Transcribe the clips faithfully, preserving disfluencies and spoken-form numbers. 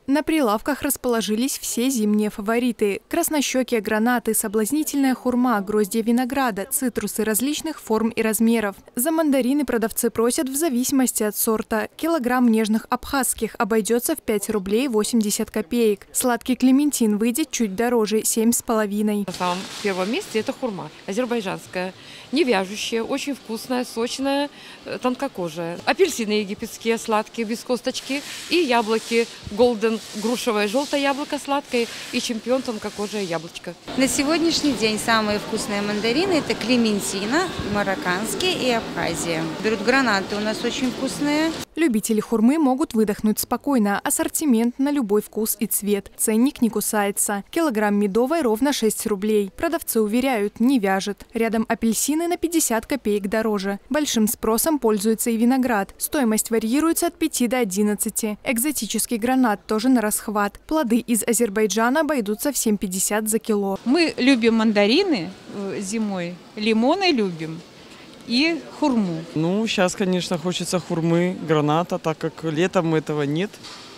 На прилавках расположились все зимние фавориты. Краснощекие гранаты, соблазнительная хурма, гроздья винограда, цитрусы различных форм и размеров. За мандарины продавцы просят в зависимости от сорта. Килограмм нежных абхазских обойдется в пять рублей восемьдесят копеек. Сладкий клементин выйдет чуть дороже – семь с половиной. На самом первом месте это хурма азербайджанская. Не вяжущая, очень вкусная, сочная, тонкокожая. Апельсины египетские, сладкие, без косточки. И яблоки голден, грушевое, желтое яблоко сладкое и чемпион тонкокожее яблочко. На сегодняшний день самые вкусные мандарины – это клементина, марокканские и Абхазия. Берут гранаты, у нас очень вкусные. Любители хурмы могут выдохнуть спокойно. Ассортимент на любой вкус и цвет. Ценник не кусается. Килограмм медовой ровно шесть рублей. Продавцы уверяют, не вяжет. Рядом апельсины на пятьдесят копеек дороже. Большим спросом пользуется и виноград. Стоимость варьируется от пяти до одиннадцати. Экзотический гранат тоже на расхват. Плоды из Азербайджана обойдутся в семь пятьдесят за кило. Мы любим мандарины зимой, лимоны любим. И хурму. Ну, сейчас, конечно, хочется хурмы, граната, так как летом этого нет.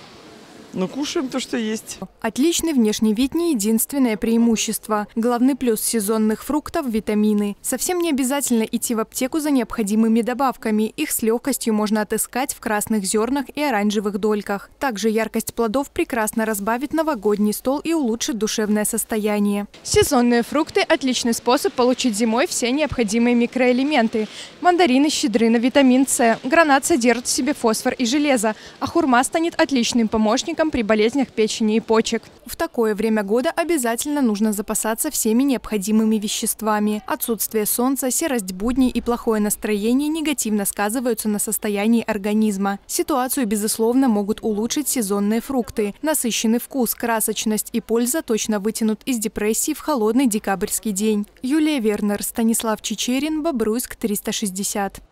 Но кушаем то, что есть. Отличный внешний вид не единственное преимущество. Главный плюс сезонных фруктов – витамины. Совсем не обязательно идти в аптеку за необходимыми добавками. Их с легкостью можно отыскать в красных зернах и оранжевых дольках. Также яркость плодов прекрасно разбавит новогодний стол и улучшит душевное состояние. Сезонные фрукты – отличный способ получить зимой все необходимые микроэлементы. Мандарины щедры на витамин С. Гранат содержит в себе фосфор и железо, а хурма станет отличным помощником при болезнях печени и почек. В такое время года обязательно нужно запасаться всеми необходимыми веществами. Отсутствие солнца, серость будней и плохое настроение негативно сказываются на состоянии организма. Ситуацию, безусловно, могут улучшить сезонные фрукты. Насыщенный вкус, красочность и польза точно вытянут из депрессии в холодный декабрьский день. Юлия Вернер, Станислав Чичерин, Бобруйск, триста шестьдесят.